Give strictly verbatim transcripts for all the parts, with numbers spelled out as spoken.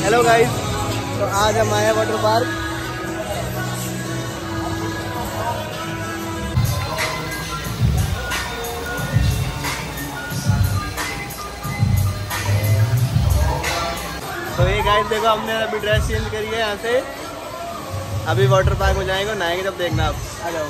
Hello guys, तो आज हम आए वाटर पार्क। तो ये गाइस देखो, हमने अभी ड्रेस चेंज करी है। यहाँ से अभी वाटर पार्क में जाएंगे, नहाएंगे, जब देखना आप। आ जाओ।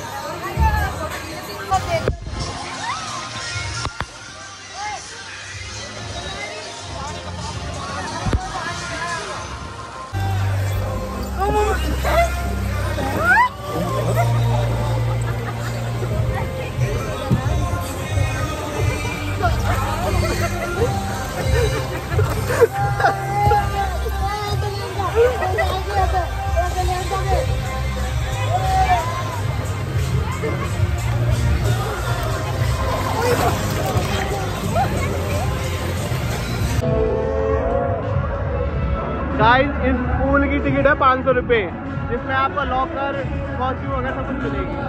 गाइस, इस पूल की टिकट है पाँच सौ रुपये, जिसमें आपको लॉकर, कॉस्ट्यूम वगैरह सब कुछ मिलेगी।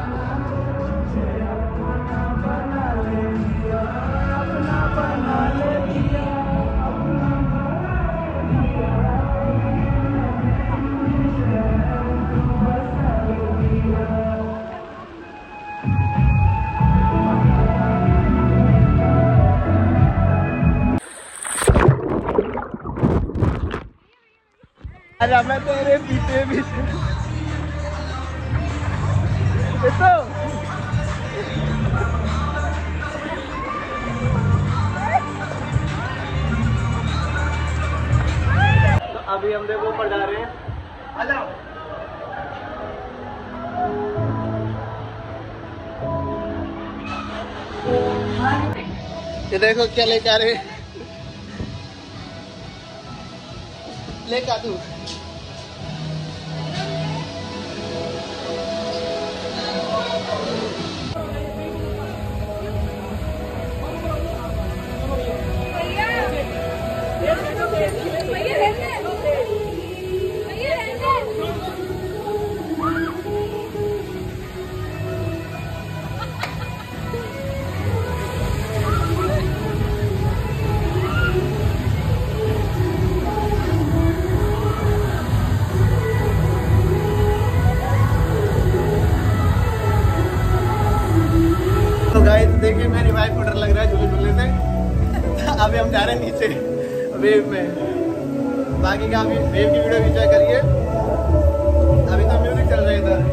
अरे मैं तेरे पीछे पीछे तो अभी हम देखो ऊपर जा रहे हैं। आ जाओ। ये देखो क्या लेके आ रहे, लेके आ तू। तो गाइस देखिए, मेरी वाइफ को डर लग रहा है झूले झूलने से। अभी हम जा रहे हैं नीचे वेव में। बाकी का अभी वेव की वीडियो एंजॉय करिए। अभी तो म्यूजिक चल रहा है इधर।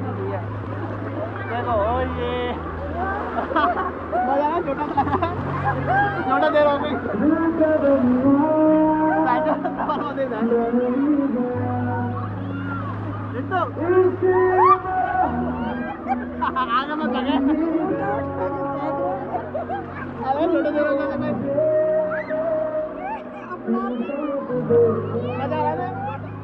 देखो ये मजा ना, छोटा सा लग रहा है। छोटा देर हो गई। आगे मत लगे। अरे छोटा देर हो गया। मजा आ रहा है।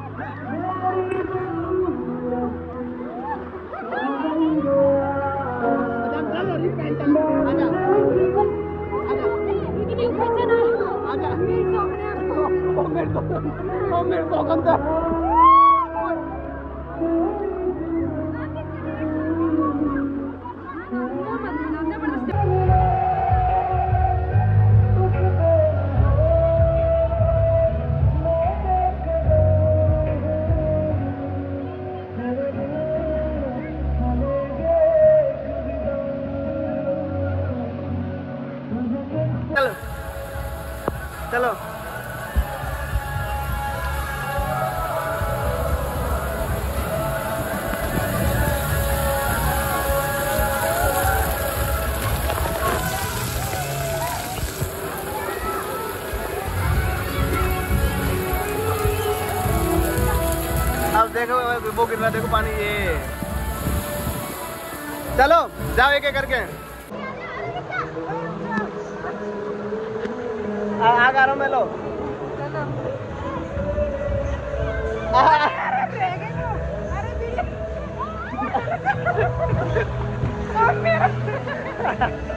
मेरे को गंदा चलो चलो अब देखो वो गिर रहा, देखो पानी। ये चलो जाओ एक एक करके। आ, आ रहा हूँ मैं। लो अरे